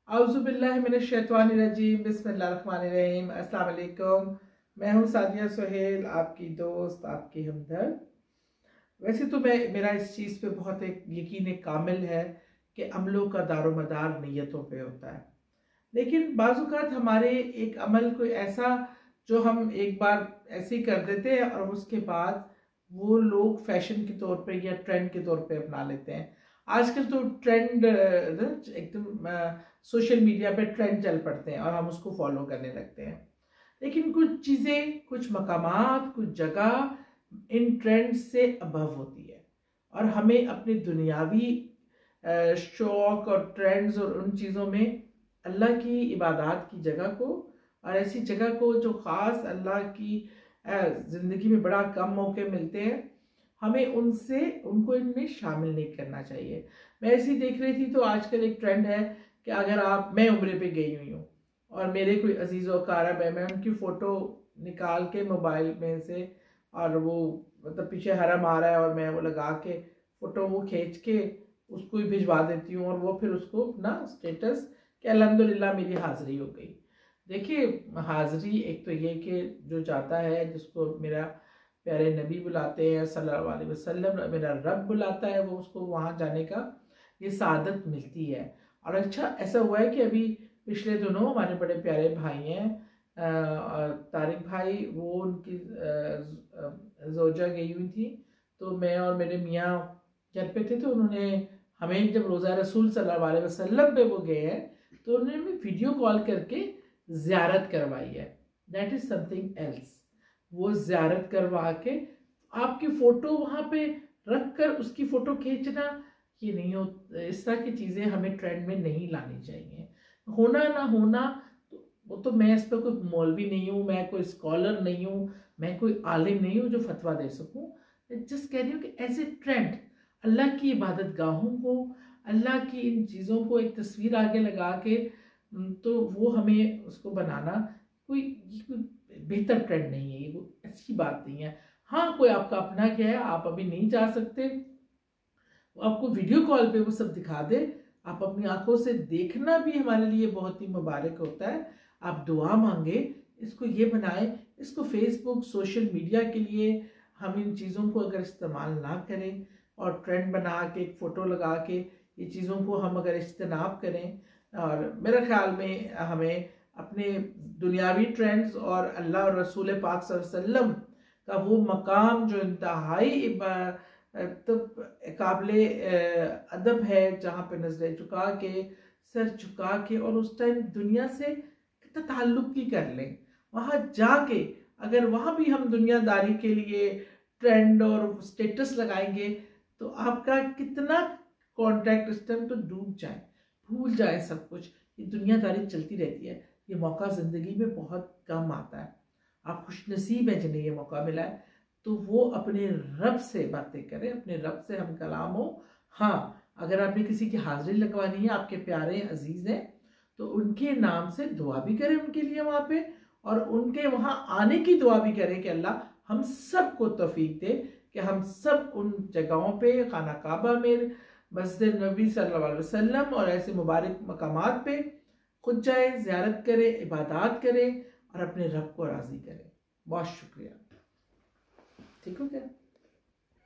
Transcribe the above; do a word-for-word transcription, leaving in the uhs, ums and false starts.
औज़ुबिल्लाहि मिनश्शैतानिर्रजीम बिस्मिल्लाहिर्रहमानिर्रहीम। अस्सलाम वालेकुम। मैं हूँ सादिया सुहेल, आपकी दोस्त, आपकी हमदर्द। वैसे तो मैं मेरा इस चीज़ पे बहुत एक यकीन कामिल है कि अमलों का दारोमदार नीयतों पे होता है, लेकिन बाज़ औक़ात हमारे एक अमल कोई ऐसा जो हम एक बार ऐसे ही कर देते हैं और उसके बाद वो लोग फैशन के तौर पे या ट्रेंड के तौर पे अपना लेते हैं। आजकल तो ट्रेंड एकदम सोशल मीडिया पे ट्रेंड चल पड़ते हैं और हम उसको फॉलो करने लगते हैं, लेकिन कुछ चीज़ें, कुछ मकामात, कुछ जगह इन ट्रेंड से अबव होती है और हमें अपने दुनियावी शौक और ट्रेंड्स और उन चीज़ों में अल्लाह की इबादत की जगह को और ऐसी जगह को जो ख़ास अल्लाह की ज़िंदगी में बड़ा कम मौके मिलते हैं, हमें उनसे उनको इनमें शामिल नहीं करना चाहिए। मैं ऐसे ही देख रही थी तो आजकल एक ट्रेंड है कि अगर आप मैं उम्रे पे गई हुई हूँ और मेरे कोई अजीज़ व अक़ारब है, मैं उनकी फ़ोटो निकाल के मोबाइल में से और वो मतलब पीछे हरम आ रहा है और मैं वो लगा के फ़ोटो वो खींच के उसको ही भिजवा देती हूँ और वो फिर उसको अपना स्टेटस कि अल्हम्दुलिल्लाह मेरी हाज़िरी हो गई। देखिए, हाज़िरी एक तो ये कि जो जाता है, जिसको मेरा प्यारे नबी बुलाते हैं सल्लल्लाहु अलैहि वसल्लम, मेरा रब बुलाता है, वो उसको वहाँ जाने का ये सादत मिलती है। और अच्छा ऐसा हुआ है कि अभी पिछले दिनों हमारे बड़े प्यारे भाई हैं तारिक भाई, वो उनकी ज़ौजा गई हुई थी, तो मैं और मेरे मियाँ घर पे थे, तो उन्होंने हमें जब रोज़ा रसूल सल्लल्लाहु अलैहि वसल्लम पे वो गए हैं तो उन्होंने वीडियो कॉल करके ज़ियारत करवाई है। That is something else. वो ज़ियारत करवा के आपकी फ़ोटो वहाँ पे रख कर उसकी फ़ोटो खींचना, ये नहीं हो, इस तरह की चीज़ें हमें ट्रेंड में नहीं लानी चाहिए। होना ना होना तो वो तो मैं इस पर कोई मौलवी नहीं हूँ, मैं कोई स्कॉलर नहीं हूँ, मैं कोई आलिम नहीं हूँ जो फतवा दे सकूँ। जस्ट कह रही हूँ कि एज ए ट्रेंड अल्लाह की इबादत गाहों को, अल्लाह की इन चीज़ों को एक तस्वीर आगे लगा के तो वो हमें उसको बनाना कोई कोई बेहतर ट्रेंड नहीं है, ये कोई अच्छी बात नहीं है। हाँ, कोई आपका अपना क्या है, आप अभी नहीं जा सकते, आपको वीडियो कॉल पे वो सब दिखा दे, आप अपनी आंखों से देखना भी हमारे लिए बहुत ही मुबारक होता है। आप दुआ मांगे, इसको ये बनाए, इसको फेसबुक सोशल मीडिया के लिए हम इन चीज़ों को अगर इस्तेमाल ना करें और ट्रेंड बना के एक फ़ोटो लगा के ये चीज़ों को हम अगर इज्तनाब करें, और मेरे ख़्याल में हमें अपने दुनियावी ट्रेंड्स और अल्लाह और रसूल पाक सल्लल्लाहु अलैहि वसल्लम का वो मकाम जो इंतहाई तो काबिले अदब है, जहाँ पे नज़रें झुका के, सर झुका के और उस टाइम दुनिया से कितना ताल्लुक़ ही कर लें। वहाँ जाके अगर वहाँ भी हम दुनियादारी के लिए ट्रेंड और स्टेटस लगाएंगे तो आपका कितना कॉन्टैक्ट इस टाइम तो डूब जाए, भूल जाए सब कुछ। ये दुनियादारी चलती रहती है, ये मौका ज़िंदगी में बहुत कम आता है। आप खुशनसीब हैं जिन्हें ये मौका मिला है, तो वो अपने रब से बातें करें, अपने रब से हम कलाम हो। हाँ, अगर आपने किसी की हाज़िरी लगवानी है, आपके प्यारे अजीज़ हैं, तो उनके नाम से दुआ भी करें उनके लिए वहाँ पे, और उनके वहाँ आने की दुआ भी करें कि अल्लाह हम सब को तौफीक दे कि हम सब उन जगहों पे, खाना काबा में, मस्जिद नबी सल्लल्लाहु अलैहि वसल्लम और ऐसे मुबारक मकामात पे खुद जाएं, ज़ियारत करें, इबादत करें और अपने रब को राज़ी करें। बहुत शुक्रिया। ठीक हो गया?